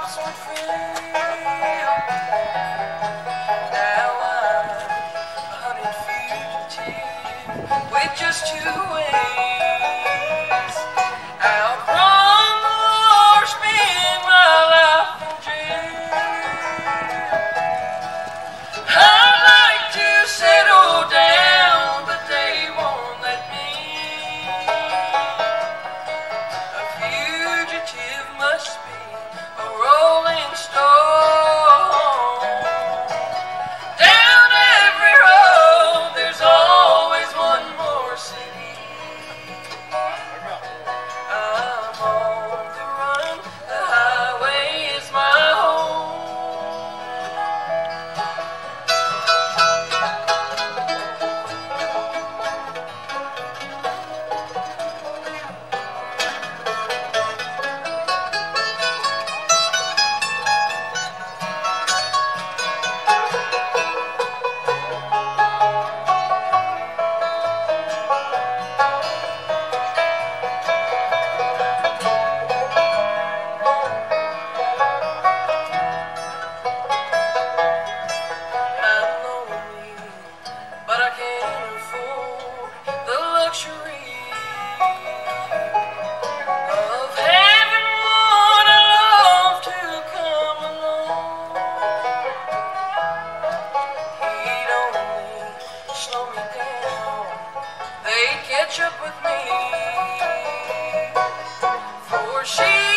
would fail. Now I'm a hunted fugitive with just 2 ways out from the war, spend my life in jail. I'd like to settle down, but they won't let me. A fugitive must be a rolling stone. Down every road, there's always one more city. I'm on the run, the highway is my home. I'm lonely, but I can't afford the luxury of having one I love to come along. He'd only slow me down, they'd catch up with me, for she